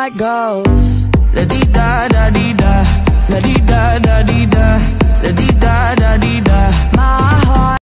heart goes la di da da di da, la di da da di da, la di da da di da. My heart